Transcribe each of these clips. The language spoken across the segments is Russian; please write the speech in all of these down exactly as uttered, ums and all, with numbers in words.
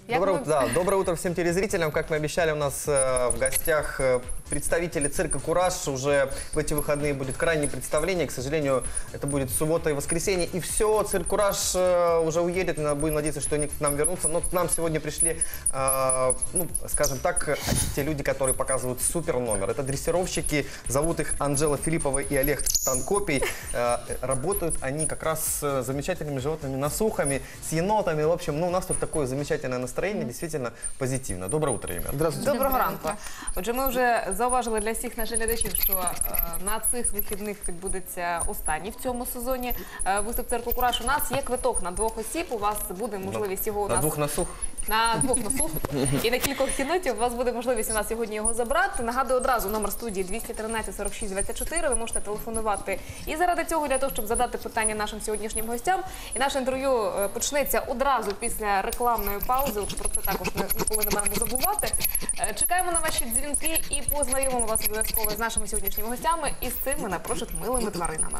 Доброе, мы... да, доброе утро всем телезрителям. Как мы обещали, у нас э, в гостях э, представители цирка «Кураж». Уже в эти выходные будет крайнее представление. К сожалению, это будет суббота и воскресенье. И все, цирк «Кураж» э, уже уедет. Будем надеяться, что они к нам вернутся. Но к нам сегодня пришли, э, ну, скажем так, те люди, которые показывают супер номер. Это дрессировщики. Зовут их Анжела Филиппова и Олег Танкопий. Э, работают они как раз с замечательными животными, насухами, с енотами. В общем, ну, у нас тут такое замечательное настроение. Настроєння дійсно позитивне. Доброе утро, ребята. Здравствуйте. Доброго ранку. Отже, ми вже зауважили для всіх наших глядачів, що е, на цих вихідних відбудеться останній в цьому сезоні е, виступ цирку «Кураж». У нас є квиток на двох осіб. У вас буде можливість його у нас... На двох насух? На двох насух. І на кількох єнотів у вас буде можливість у нас сьогодні його забрати. Нагадую одразу номер студії двісті тринадцять сорок шість двадцять чотири. Ви можете телефонувати і заради цього, для того, щоб задати питання нашим сьогоднішнім гостям. І наше інтерв'ю почнеться одразу після рекламної паузи. Про це також ніколи не маємо забувати. Чекаємо на ваші дзвінки і познайомимо вас обов'язково з нашими сьогоднішніми гостями і з цими, напрочуд, милими тваринами.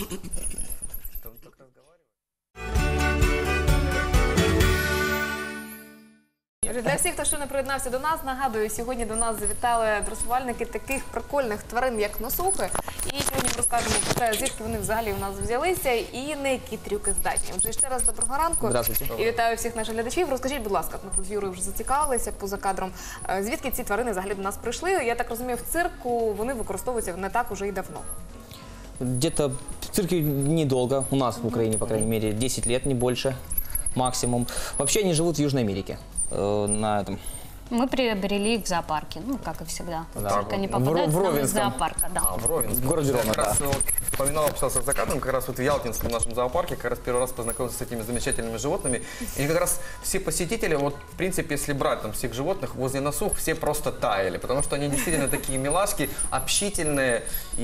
Для всіх, хто ще не приєднався до нас, нагадую, сьогодні до нас завітали дресувальники таких прикольних тварин, як носухи. І сьогодні розкажемо про те, звідки вони взагалі у нас взялися і на які трюки здатні. Отже, ще раз доброго ранку. І вітаю всіх наших глядачів. Розкажіть, будь ласка, ми тут з Юрою вже зацікавилися поза кадром, звідки ці тварини взагалі до нас прийшли. Я так розумію, в цирку вони використовуються не так уже і давно. Где-то в цирке недолго, у нас в Украине, по крайней мере, десять лет, не больше, максимум. Вообще они живут в Южной Америке. На этом. Мы приобрели их в зоопарке, ну, как и всегда. Да. Только они попадают в, в к нам из зоопарка. Да. А, в Ровенском. В городе Ровно, как раз да. вот, вспоминал, общался с закатом, как раз вот в Ялтинском нашем зоопарке, как раз первый раз познакомился с этими замечательными животными. И как раз все посетители, вот, в принципе, если брать там всех животных, возле носух все просто таяли, потому что они действительно такие милашки, общительные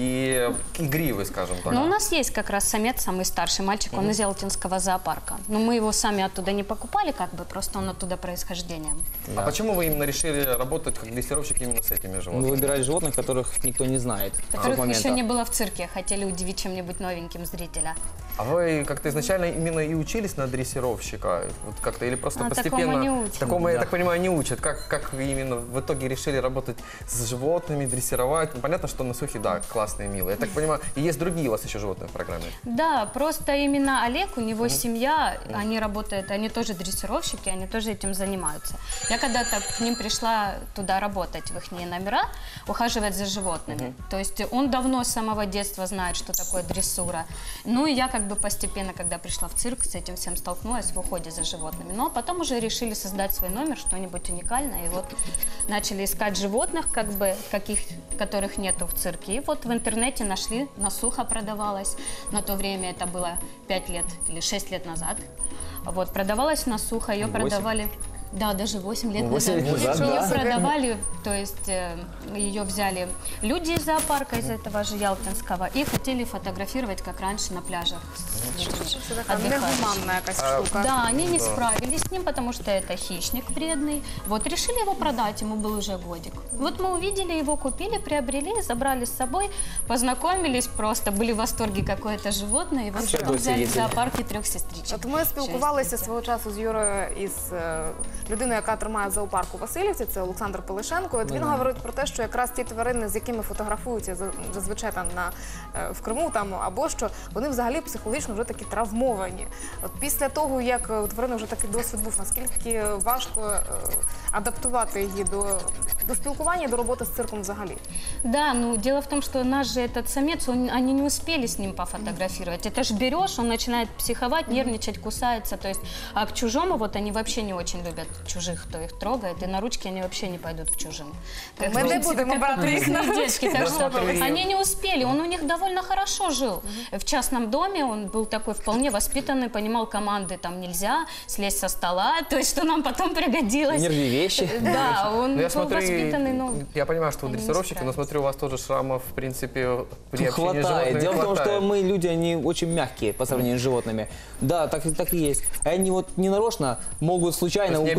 и игривые, скажем так. Но у нас есть как раз самец, самый старший мальчик, он из Ялтинского зоопарка. Но мы его сами оттуда не покупали, как бы, просто он оттуда происхождением. А почему вы именно решили работать как дрессировщик именно с этими животными? Мы выбирали животных, которых никто не знает. Которых еще не было в цирке, хотели удивить чем-нибудь новеньким зрителя. А вы как-то изначально именно и учились на дрессировщика? Вот как-то или просто а постепенно? Такому не учат. Такому, да. Я так понимаю, не учат. Как, как вы именно в итоге решили работать с животными, дрессировать? Ну, понятно, что носухи, да, классные, милые. Я так понимаю, и есть другие у вас еще животные в программе? Да, просто именно Олег, у него семья, они работают, они тоже дрессировщики, они тоже этим занимаются. Я когда-то к ним пришла туда работать, в их номера, ухаживать за животными. То есть он давно с самого детства знает, что такое дрессура. Ну и я как бы постепенно, когда пришла в цирк, с этим всем столкнулась в уходе за животными. Но потом уже решили создать свой номер, что-нибудь уникальное. И вот начали искать животных, как бы, каких, которых нету в цирке. И вот в интернете нашли, носуха продавалась. На то время это было пять лет или шесть лет назад. Вот, продавалась носуха, ее продавали... Да, даже восемь лет назад. назад Ее да. продавали, то есть э, ее взяли люди из зоопарка, из этого же Ялтинского, и хотели фотографировать, как раньше, на пляжах. Негуманная какая-то штука. Да, они не справились с ним, потому что это хищник вредный. Вот, решили его продать, ему был уже годик. Вот мы увидели его, купили, приобрели, забрали с собой, познакомились просто, были в восторге, какое-то животное, и вот потом взяли в зоопарке трех сестричек. От ми спілкувалися свого часу з Юрою із людиною, яка тримає зоопарк у Васильівці, це Олександр Пилишенко. От він говорить про те, що якраз ті тварини, з якими фотографуються зазвичай там на, в Криму там, або що, вони взагалі психологічно вже такі травмовані. От після того, як у тварини вже такий досвід був, наскільки важко адаптувати її до, до спілкування, до роботи з цирком взагалі? Да, ну дело в том, что наш же этот самец, он, они не успели с ним пофотографировать. Это ж берешь, он начинает психовать, нервничать, кусается. То есть, а к чужому вот они вообще не очень любят чужих, кто их трогает, и на ручки они вообще не пойдут к чужим. Как мы не будем брать их на ручки. Так что они не успели, он у них довольно хорошо жил. В частном доме он был такой вполне воспитанный, понимал команды, там нельзя слезть со стола, то есть что нам потом пригодилось. Нервные вещи. Да, он был смотрю, воспитанный, но... Я понимаю, что вы дрессировщики, но смотрю, у вас тоже шрамов, в принципе, при общении с животными Дело в том, хватает. что мы, люди, они очень мягкие по сравнению с животными. Да, так, так и есть. Они вот ненарочно могут случайно укусить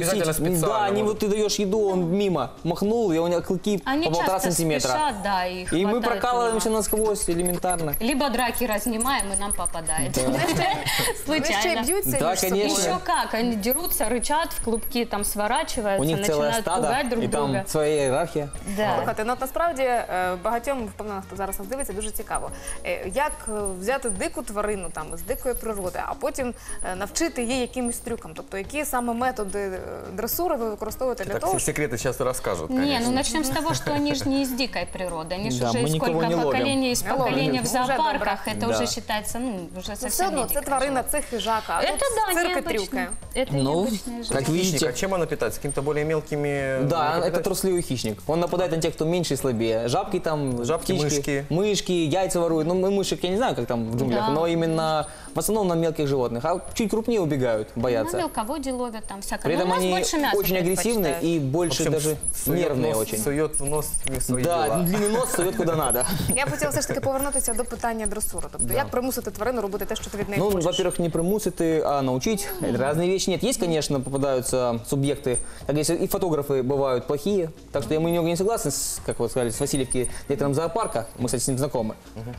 обязательно специально Да, они вот. вот ты даешь еду, он мимо махнул, и у него клыки Они по полтора часто сантиметра. спешат, да, и И мы хватают у прокалываемся него. насквозь элементарно. Либо драки разнимаем, и нам попадает. Вони ще й Случайно. б'ються Да, між собою. конечно. Еще как, они дерутся, рычат, в клубки там сворачиваются, У них целое начинают стадо, пугать друг и друга. там своя иерархия. Да. Слухайте, ну от насправді е, багатьом, впевнено, хто зараз нас дивиться, дуже цікаво. Е, Як е, взяти дику тварину там з дикої природи, а потім е, навчити її якимось трюкам? Тобто, які саме методи е, дресури ви використовуєте для Так, того, все секреты сейчас расскажут, Не, ну конечно. начнем с того, что они же не из дикой природы. Они же Да, уже мы из никого сколько не ловим. поколений из Не ловим. поколения в Уже зоопарках. добре. Это Да. уже считается, ну, уже ну, все совсем одно не це дикая тварина, животное. це хижака, а Это тут да, цирки необычно. трюки. Это Ну, необычная жизнь. как Хищник, видите, а чем она питается? Какими-то более мелкими? да, это млекопитающими? трусливый хищник. Он нападает на тех, кто меньше и слабее. Жабки там, Жабки, птички, мышки. мышки, яйца воруют. Ну, мы мышек я не знаю, как там в джунглях, Да. но именно в основном на мелких животных. А чуть крупнее убегают, На боятся. мелководье ловят там всякое. При Но этом у нас они больше мяса очень агрессивны предпочитают. и В больше общем, даже сует нервные нос- очень. Сует в нос не в свои Да, дела. длинный нос сует куда надо. Я б хотіла все ж таки повернутися до питання дресури. Тобто, як примусити тварину робити те, що ти від неї Ну, хочеш? во-первых, не примусить, и, а научить. Это разные вещи. Нет, есть, конечно, попадаются субъекты, как если и фотографы бывают плохие. Так что я мы немного не согласны, с, как вы сказали, с Васильевки, директором зоопарка. Мы, кстати, с ним знакомы.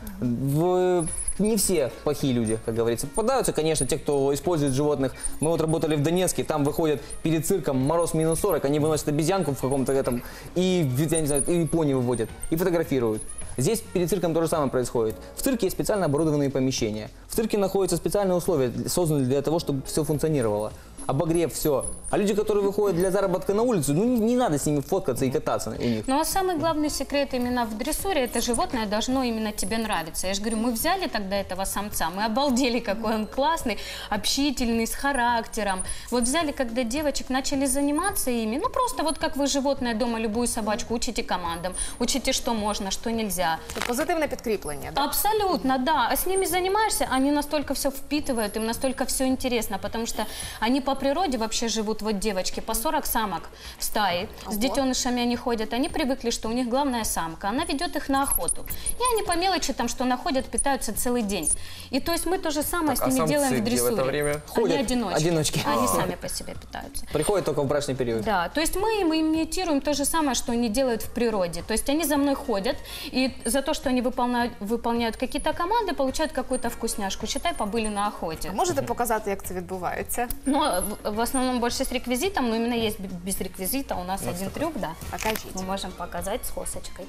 В- не все плохие люди, как говорится. Попадаются, конечно, те, кто использует животных. Мы вот работали в Донецке, там выходят перед цирком мороз минус сорок, они выносят обезьянку в каком-то этом, и, я не знаю, и пони выводят, и фотографируют. Здесь перед цирком то же самое происходит. В цирке есть специально оборудованные помещения. В цирке находятся специальные условия, созданные для того, чтобы все функционировало. Обогрев, все. А люди, которые выходят для заработка на улицу, ну не, не надо с ними фоткаться и кататься у них. Ну а самый главный секрет именно в дрессуре, это животное должно именно тебе нравиться. Я же говорю, мы взяли тогда этого самца, мы обалдели, какой он классный, общительный, с характером. Вот взяли, когда девочек начали заниматься ими, ну просто вот как вы животное дома, любую собачку, учите командам, учите, что можно, что нельзя. Це позитивне підкріплення. Да? Абсолютно, да. А с ними занимаешься, они настолько все впитывают, им настолько все интересно, потому что они по природе вообще живут, вот девочки, по сорок самок в стае. С Ого. детенышами они ходят, они привыкли, что у них главная самка, она ведет их на охоту. И они по мелочи там, что находят, питаются целый день. И то есть мы то же самое Так, а с ними самцы делаем в где в дрессуре. это время? Ходят Они одиночки. одиночки. Они А. сами по себе питаются. Приходят только в брачный период. Да, то есть мы им имитируем то же самое, что они делают в природе. То есть они за мной ходят, и за то, что они выполняют, выполняют какие-то команды, получают какую-то вкусняшку. Считай, побыли на охоте. Можете показати, як це відбувається? Но в- в основном больше с реквизитом, но именно есть б- без реквизита. У нас один трюк, да. Покажіть. Мы можем показать с хосочкой.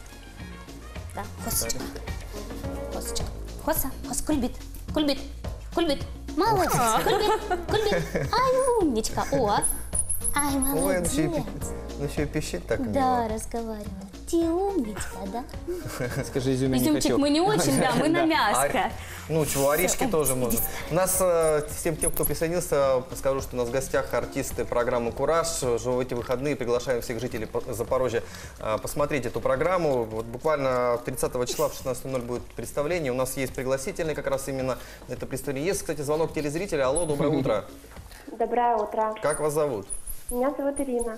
Да, хосочка. Хосочка. Хоса, хос, кульбит, кульбит, кульбит. Молодец, кульбит, кульбит. Ай, умничка. О, ай, Ой, он молодец. еще, и, пи- он еще и пищит так Да, мило. разговаривает. Ты умничка, да? Скажи, изюминка, Изюмчик хочу. мы не очень, да, мы на мяско. А- ну чего, орешки тоже можно. У нас, э, всем тем, кто присоединился, скажу, что у нас в гостях артисты программы «Кураж». Уже в эти выходные приглашаем всех жителей По- Запорожья э, посмотреть эту программу. Вот буквально тридцатого числа в шестнадцать ноль ноль будет представление. У нас есть пригласительный как раз именно на это представление. Есть, кстати, звонок телезрителя. Алло, доброе утро. Доброе утро. Как вас зовут? Меня зовут Ирина.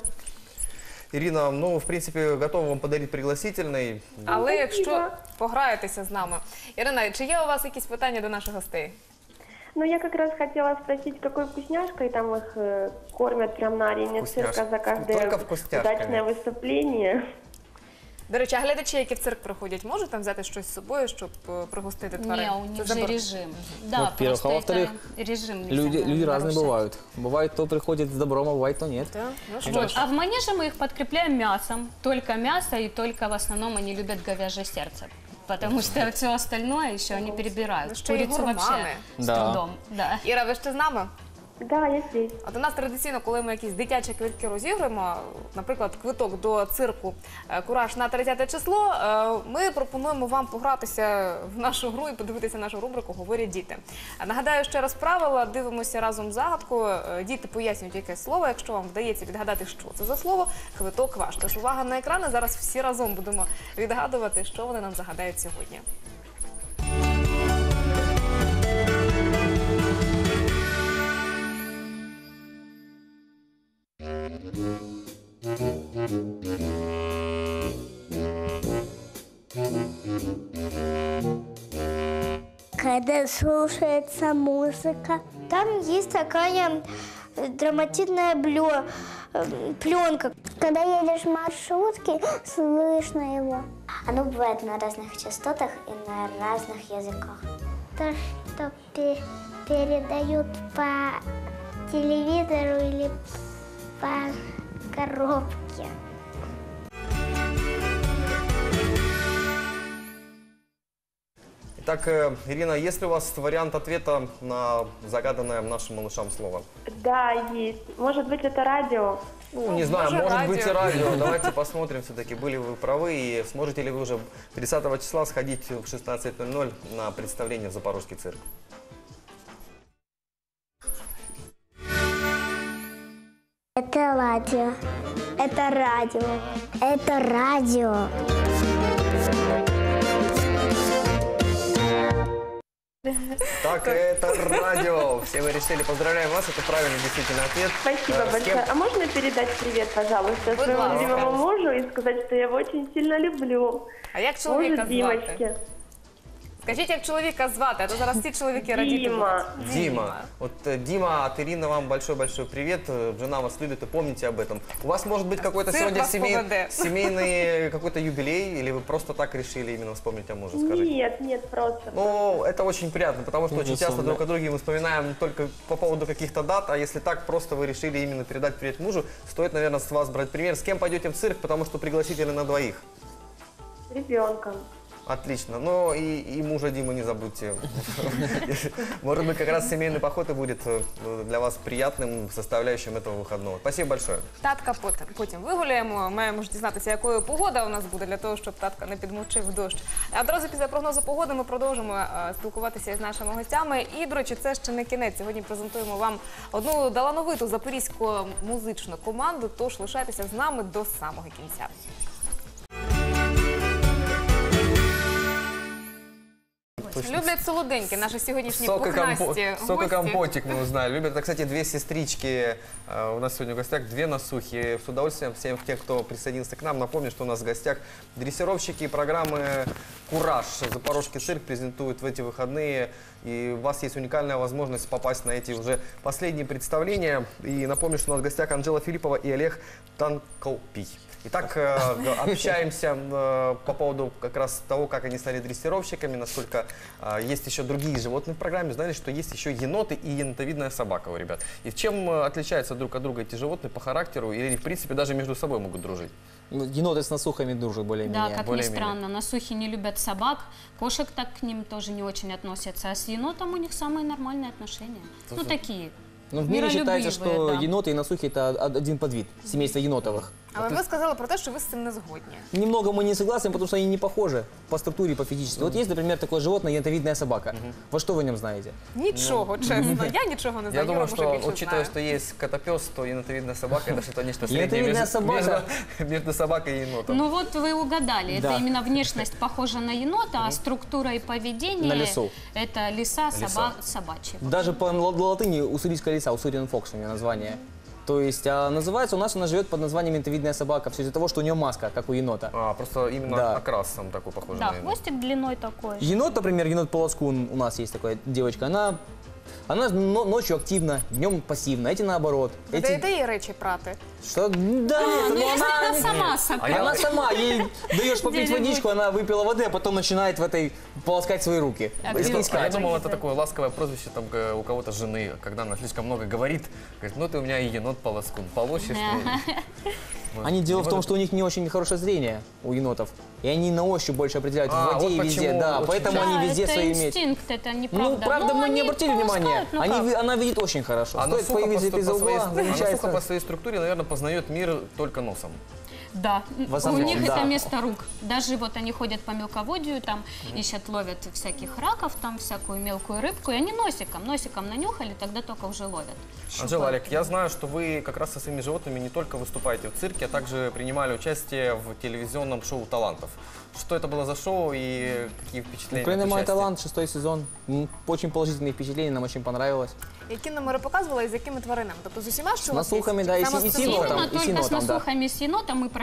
Ирина, ну, в принципе, готова вам подарить пригласительный. Але Спасибо. якщо пограєтеся з нами. Ірина, чи є у вас якісь питання до наших гостей? Ну, я как раз хотела спросить, какой вкусняшкой там их э, кормят прям на арене Вкусняшка. цирка за каждое Только вкусняшками. удачное выступление. До речі, а глядачі, які в цирк приходять, можуть там взяти щось з собою, щоб е, пригостити тварин? Не, у них Це же забор- режим. Да, во-первых, просто а это во-вторых, режим нельзя Люди, люди разные нарушать. бывают. Бывает, кто приходит с добром, а бывает, то нет. Да? Ну що Вот. ж, А в манеже мы их подкрепляем мясом. Только мясо, и только в основном они любят говяжье сердце. Потому что все остальное еще они перебирают. Ну, что и Курицу вообще гурманы. с Да. трудом. Да. Іра, ви ще з нами? Да, я здесь. От у нас традиційно, коли ми якісь дитячі квитки розігруємо, наприклад, квиток до цирку е, «Кураж» на тридцяте число, е, ми пропонуємо вам погратися в нашу гру і подивитися нашу рубрику «Говорять діти». А нагадаю ще раз правила, дивимося разом загадку. Е, Діти пояснюють якесь слово. Якщо вам вдається відгадати, що це за слово, квиток ваш. Тож увага на екрани, зараз всі разом будемо відгадувати, що вони нам загадають сьогодні. Когда слушается музыка. Там есть такая драматичная блё, э, пленка. Когда едешь в маршрутке, слышно его. Оно бывает на разных частотах и на разных языках. То, что пе- передают по телевизору или по коробке. Итак, э, Ирина, есть ли у вас вариант ответа на загаданное нашим малышам слово? Да, есть. Может быть, это радио? Ну, не знаю, может, может радио. быть и радио. Давайте посмотрим все-таки, были вы правы. И сможете ли вы уже тридцатого числа сходить в шестнадцать ноль ноль на представление в Запорожский цирк? Это радио. Это радио. Это радио. Так, это радио. Все вы решили. Поздравляем вас. Это правильный действительно ответ. Спасибо Э, с кем- большое. А можно передать привет, пожалуйста, своему ласка. любимому мужу и сказать, что я его очень сильно люблю? А як Мужу чоловіка звати? Димочки. Скажіть, як чоловіка звати, а то зараз всі чоловіки радіти Дима. будуть. Дима. Вот, э, Дима, от Ирины вам большой-большой привет. Э, Жена вас любит и помните об этом. У вас может быть какой-то Цирк сегодня вас семей- поведе. семейный какой-то юбилей, или вы просто так решили именно вспомнить о муже, скажите? Нет, нет, просто. Ну, это очень приятно, потому что очень часто Безусловно. друг о друге мы вспоминаем только по поводу каких-то дат, а если так просто вы решили именно передать привет мужу, стоит, наверное, с вас брать пример. С кем пойдете в цирк, потому что пригласительно на двоих. С ребенком. Отлично. Но и, и мужа Димы не забудьте. Может быть, как раз семейный поход и будет э, для вас приятным составляющим этого выходного. Спасибо большое. Татка потім, потім вигуляємо, маємо ж дізнатися, якою погода у нас буде, для того, щоб татка не підмочив дощ. А одразу після прогнозу погоди ми продовжимо е, спілкуватися із нашими гостями. І, до речі, це ще не кінець. Сьогодні презентуємо вам одну талановиту запорізьку музичну команду, тож лишайтеся з нами до самого кінця. Люблять солоденькі, наші сьогоднішні Сок и, компо- пухнасті сок и гості. компотик мы узнали. Любят, это, кстати, две сестрички. э, У нас сегодня в гостях две носухи. С удовольствием всем тех, кто присоединился к нам. Напомню, что у нас в гостях дрессировщики программы «Кураж». Запорожский цирк презентует в эти выходные. И у вас есть уникальная возможность попасть на эти уже последние представления. И напомню, что у нас в гостях Анжела Филиппова и Олег Танкопий. Итак, э, общаемся э, по поводу как раз того, как они стали дрессировщиками, насколько э, есть еще другие животные в программе. Знали, что есть еще еноты и енотовидная собака у ребят. И в чем э, отличаются друг от друга эти животные по характеру или, в принципе, даже между собой могут дружить? Ну, еноты с носухами дружат более-менее. Да, как ни более-менее. странно, носухи не любят собак, кошек так к ним тоже не очень относятся, а с енотом у них самые нормальные отношения. Ну, такие. Но в мире считается, что миролюбивые, да. еноты и носухи – это од- один подвид семейства енотовых. Але ви сказали про те, що ви з цим не згодні. Немного мы не согласны, потому что они не похожи по структуре и по физически. Вот есть, например, такое животное, енотовидная собака. Во что вы о нем знаете? Нічого, чесно. Я нічого не знаю. Я думаю, Юра, може, что, більше учитывая, знає. что есть котопес, то енотовидная собака – это что-то нечто среднее Енотовидная между, собака. между- между собакой и енотом. Ну вот вы угадали, Да. это именно внешность похожа на енота, а структура и поведение На лису. это лиса, Лиса. соба, собачья. Даже по ла- латыни уссурийская лиса, уссуриан фокс у нее название. То есть, а называется у нас она живет под названием енотовидная собака, все из-за того, что у нее маска, как у енота. А, просто именно Да. окрас сам такой похожий Да, на енот. хвостик длиной такой же. Енот, например, енот Полоскун, у нас есть такая девочка, она, она но- ночью активна, днем пассивна, эти наоборот. Ви Эти... даєте їй речі прати? Что? Да нет, ну Если она... она сама собака. Она сама, ей даешь попить Где-нибудь. водичку, она выпила воды, а потом начинает в этой полоскать свои руки. А Искать. где- А я Искать. думал, это такое ласковое прозвище там, э, у кого-то жены, когда она слишком много говорит. Говорит, ну ты у меня и енот полоскун, полощешь. Вот. Они дело в И том, вот что у них не очень хорошее зрение у енотов. И они на ощупь больше определяют А, в воде вот и везде. почему Да, очень поэтому Да, они везде это свои имеют. инстинкт, это неправда. Ну, правда, Но мы не они обратили внимания. полоскают, ну Они, как? ви- она видит очень хорошо. А Стоит носуха по, появиться по из-за своей, угла, а носуха замечательно. по своей структуре, наверное, познает мир только носом. Да, В у основном, них да. это место рук. Даже вот они ходят по мелководью, там ищут, ловят всяких раков, там всякую мелкую рыбку, и они носиком, носиком нанюхали, тогда только уже ловят. Анжела, Олег, я знаю, что вы как раз со своими животными не только выступаете в цирке, а также принимали участие в телевизионном шоу «Талантов». Что это было за шоу и какие впечатления Украина от мой участия? талант, шестой сезон. М, Очень положительные впечатления, нам очень понравилось. Які номери показували і з якими тваринами? Тобто з усіма, що С у вас носухами, є? да, и Саме с- и з с енотом. Именно и только с енотом, да. носухами, с енотом мы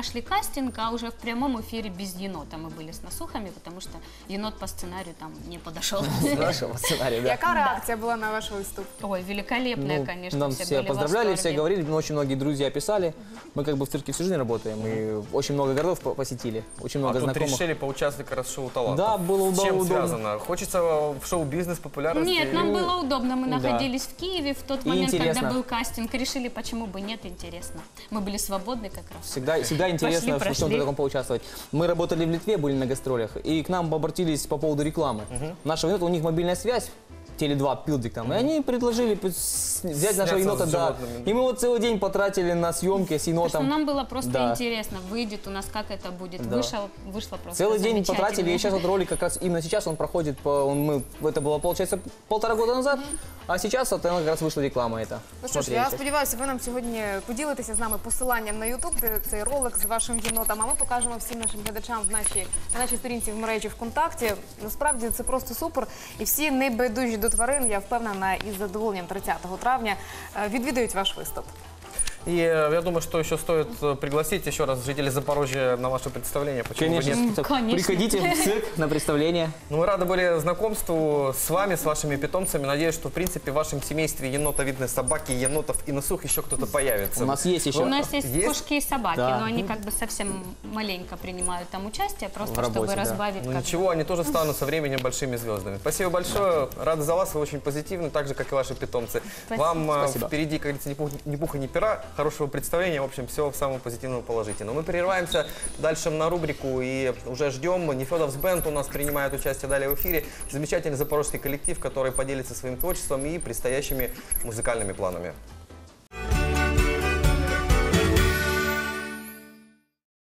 прошли кастинг, а уже в прямом эфире без енота мы были с насухами, потому что енот по сценарию там не подошел. С нашего сценария, да. Яка реакція була на ваш виступ? Ой, великолепная, Ну, конечно, нам все все были в поздравляли, все восторге. говорили, но очень многие друзья писали. Мы как бы в цирке всю жизнь работаем, и очень много городов по- посетили, очень А много тут знакомых. решили поучаствовать как раз в шоу талантов. Да, было С чем удобно. связано? Хочется в шоу-бизнес популярности? Нет, нам или- было удобно. Мы Да. находились в Киеве в тот И момент, интересно. когда был кастинг. Решили, почему бы нет, интересно. Мы были свободны как раз. Всегда, всегда интересно в прошли. чем-то таком поучаствовать. Мы работали в Литве, были на гастролях, и к нам обратились по поводу рекламы. Нашего енота, у них мобильная связь, Теле два, Пилдик там, и они предложили п- с- взять нашего Сняться енота, с да. животными. И мы вот целый день потратили на съемки с Потому что енотом. нам было просто Да. интересно, выйдет у нас, как это будет. Да. Вышел, вышло просто Целый день замечательно. потратили, и сейчас вот ролик как раз именно сейчас он проходит, по, он, мы, это было, получается, полтора года назад, а сейчас вот она как раз вышла реклама эта. Ну що ж, Смотрели я сейчас. сподіваюся, ви нам сьогодні поділитеся з нами посиланням на YouTube, де цей ролик з вашим єнотом. А ми покажемо всім нашим глядачам в нашій, на нашій сторінці в мережі ВКонтакті. Насправді це просто супер. І всі небайдужі до тварин, я впевнена, із задоволенням тридцятого травня е, відвідують ваш виступ. И э, я думаю, что еще стоит э, пригласить еще раз жителей Запорожья на ваше представление. Почему бы Конечно, нет? так, конечно. приходите в цирк на представление. Ну, мы рады были знакомству с вами, с вашими питомцами. Надеюсь, что, в принципе, в вашем семействе енотовидной собаки, енотов и носух еще кто-то появится. У нас есть еще. У нас есть, Есть? кошки и собаки, Да. но они как бы совсем маленько принимают там участие, просто В работе, чтобы да. разбавить. Ну как бы. ничего, они тоже станут со временем большими звездами. Спасибо большое. Рада за вас, вы очень позитивны, так же, как и ваши питомцы. Спасибо. Вам э, Спасибо. впереди, как говорится, ни пуха, ни пуха, ни пера, хорошего представления, в общем, всего самого позитивного, положительного. Мы прерываемся дальше на рубрику и уже ждем. Нефедовс Бенд у нас принимает участие далее в эфире. Замечательный запорожский коллектив, который поделится своим творчеством и предстоящими музыкальными планами.